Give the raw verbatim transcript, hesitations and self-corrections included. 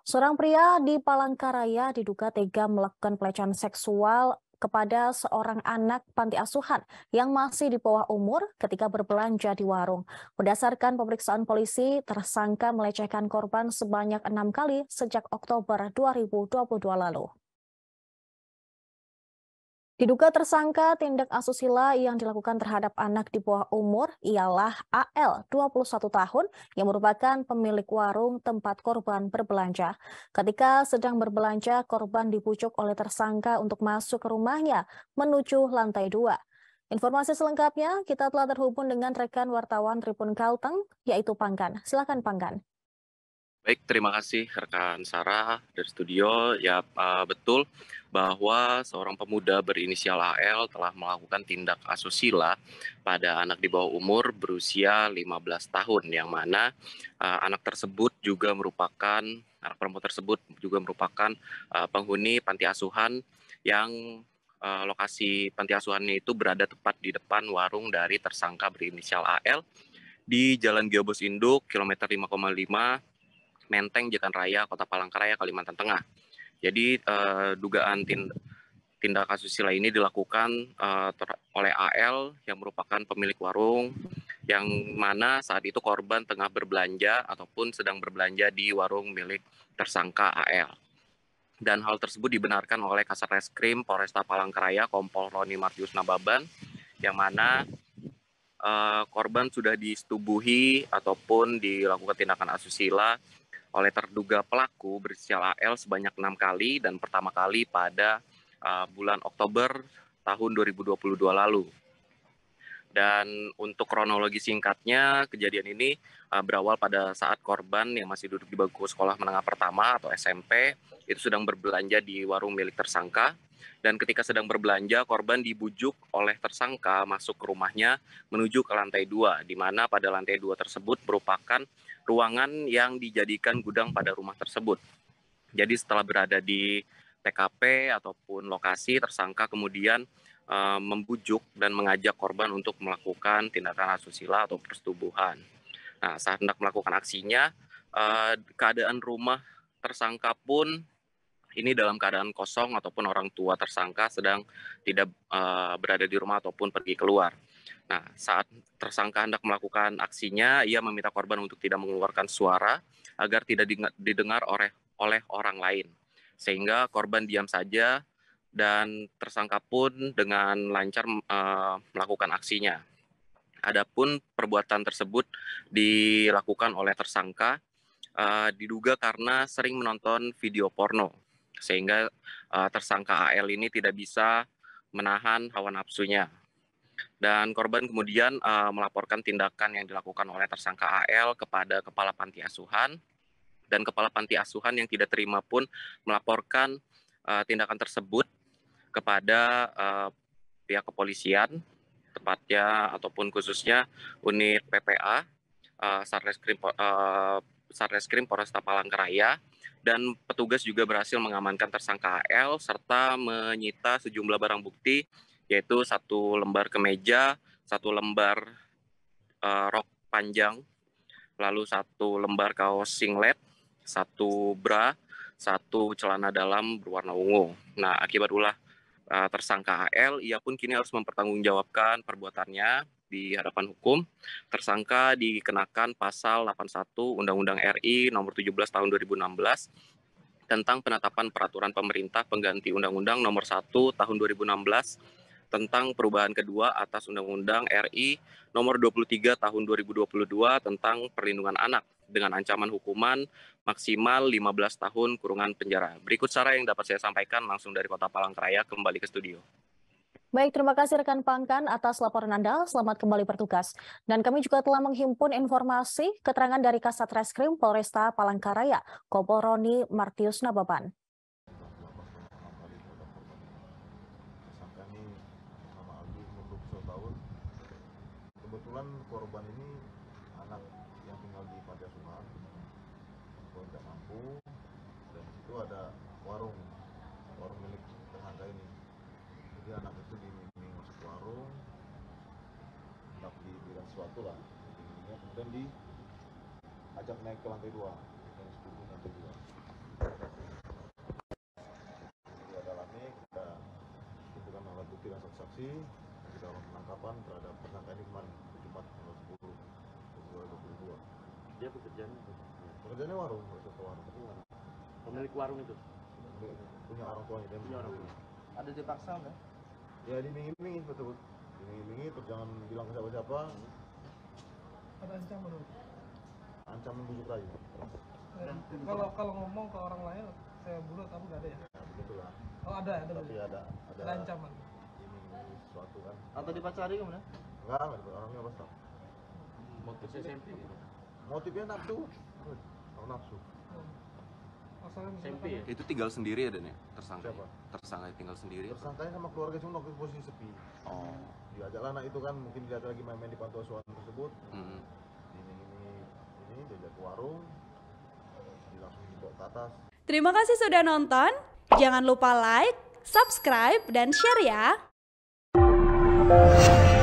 Seorang pria di Palangkaraya diduga tega melakukan pelecehan seksual kepada seorang anak panti asuhan yang masih di bawah umur ketika berbelanja di warung. Berdasarkan pemeriksaan polisi, tersangka melecehkan korban sebanyak enam kali sejak Oktober dua ribu dua puluh dua lalu. Diduga tersangka tindak asusila yang dilakukan terhadap anak di bawah umur ialah A L, dua puluh satu tahun, yang merupakan pemilik warung tempat korban berbelanja. Ketika sedang berbelanja, korban dibujuk oleh tersangka untuk masuk ke rumahnya menuju lantai dua. Informasi selengkapnya, kita telah terhubung dengan rekan wartawan Tribun Kalteng, yaitu Pangkan. Silakan Pangkan. Baik, terima kasih rekan Sarah dari studio. Ya, uh, betul bahwa seorang pemuda berinisial A L telah melakukan tindak asusila pada anak di bawah umur berusia lima belas tahun, yang mana uh, anak tersebut juga merupakan, anak perempuan tersebut juga merupakan uh, penghuni panti asuhan yang uh, lokasi panti asuhannya itu berada tepat di depan warung dari tersangka berinisial A L di Jalan Geobus Induk, kilometer lima koma lima, Menteng, Jekan Raya, Kota Palangkaraya, Kalimantan Tengah. Jadi uh, dugaan tin- tindak asusila ini dilakukan uh, ter- oleh A L yang merupakan pemilik warung, yang mana saat itu korban tengah berbelanja ataupun sedang berbelanja di warung milik tersangka A L. Dan hal tersebut dibenarkan oleh Kasat Reskrim Polresta Palangkaraya, Kompol Roni Martius Nababan, yang mana uh, korban sudah disetubuhi ataupun dilakukan tindakan asusila oleh terduga pelaku berinisial A L sebanyak enam kali, dan pertama kali pada uh, bulan Oktober tahun dua ribu dua puluh dua lalu. Dan untuk kronologi singkatnya, kejadian ini uh, berawal pada saat korban yang masih duduk di bangku sekolah menengah pertama atau S M P itu sedang berbelanja di warung milik tersangka. Dan ketika sedang berbelanja, korban dibujuk oleh tersangka masuk ke rumahnya menuju ke lantai dua, di mana pada lantai dua tersebut merupakan ruangan yang dijadikan gudang pada rumah tersebut. Jadi setelah berada di T K P ataupun lokasi, tersangka kemudian uh, membujuk dan mengajak korban untuk melakukan tindakan asusila atau persetubuhan. Nah, saat hendak melakukan aksinya, uh, keadaan rumah tersangka pun ini dalam keadaan kosong ataupun orang tua tersangka sedang tidak uh, berada di rumah ataupun pergi keluar. Nah, saat tersangka hendak melakukan aksinya, ia meminta korban untuk tidak mengeluarkan suara agar tidak didengar oleh oleh orang lain. Sehingga korban diam saja dan tersangka pun dengan lancar uh, melakukan aksinya. Adapun perbuatan tersebut dilakukan oleh tersangka uh, diduga karena sering menonton video porno, sehingga uh, tersangka A L ini tidak bisa menahan hawa nafsunya. Dan korban kemudian uh, melaporkan tindakan yang dilakukan oleh tersangka A L kepada kepala panti asuhan, dan kepala panti asuhan yang tidak terima pun melaporkan uh, tindakan tersebut kepada uh, pihak kepolisian, tepatnya ataupun khususnya unit P P A, uh, Satreskrim uh, Satreskrim Polresta Palangkaraya, dan petugas juga berhasil mengamankan tersangka A L serta menyita sejumlah barang bukti, yaitu satu lembar kemeja, satu lembar uh, rok panjang, lalu satu lembar kaos singlet, satu bra, satu celana dalam berwarna ungu. Nah, akibat ulah uh, tersangka A L, ia pun kini harus mempertanggungjawabkan perbuatannya di hadapan hukum. Tersangka dikenakan pasal delapan puluh satu Undang-Undang R I nomor tujuh belas tahun dua ribu enam belas tentang penetapan peraturan pemerintah pengganti Undang-Undang nomor satu tahun dua ribu enam belas tentang perubahan kedua atas Undang-Undang R I nomor dua puluh tiga tahun dua ribu dua puluh dua tentang perlindungan anak, dengan ancaman hukuman maksimal lima belas tahun kurungan penjara. Berikut cara yang dapat saya sampaikan langsung dari Kota Palangkaraya, kembali ke studio. Baik, terima kasih rekan Pangkan atas laporan Anda. Selamat kembali bertugas. Dan kami juga telah menghimpun informasi keterangan dari Kasat Reskrim Polresta Palangkaraya, Kompol Roni Martius Nababan. Tersangka ini nama Aldi, umur dua puluh satu tahun. Kebetulan korban ini anak yang tinggal di panti asuhan, korban tidak mampu, dan di situ ada warung, warung milik tersangka ini. Jadi anak itu diiming masuk warung, hendak diberikan sesuatu lah, kemudian diajak naik ke lantai dua, yang disebut lantai dua. informasi kita lakukan penangkapan terhadap tersangka ini kemarin Jumat tanggal sepuluh dua ribu dua puluh dua. Dia pekerjaannya apa? Pekerjaannya warung, soto warung. Pemilik warung itu Punya orang tuanya dia. punya orang tua. Ada dipaksa nggak? Ya dimingin-mingin betul. Dimingin-mingin terus jangan bilang ke siapa-siapa. Ada ancaman. Ancaman busuk rayu. Kalau kalau ngomong ke orang lain saya bunuh kamu nggak ada ya? Nah, begitu lah. Oh ada ada. Tapi ada ada, Ada ancaman. Ini sesuatu kan. Atau dipacari kemudian? Enggak, enggak orangnya besar. Motifnya S M P gitu. Motifnya nafsu. Oh, nafsu. Masalahnya S M P ya? Itu tinggal sendiri ya, Dan ya? Tersangka. Siapa? Tersangka tinggal sendiri. Tersangkanya sama keluarga cuma waktu itu posisi sepi. Oh. Diajak anak itu kan mungkin dia lagi main-main di panti asuhan tersebut. Mm-hmm. Ini ini ini diajak ke warung. Dia langsung dibawa ke atas. Terima kasih sudah nonton. Jangan lupa like, subscribe, dan share ya.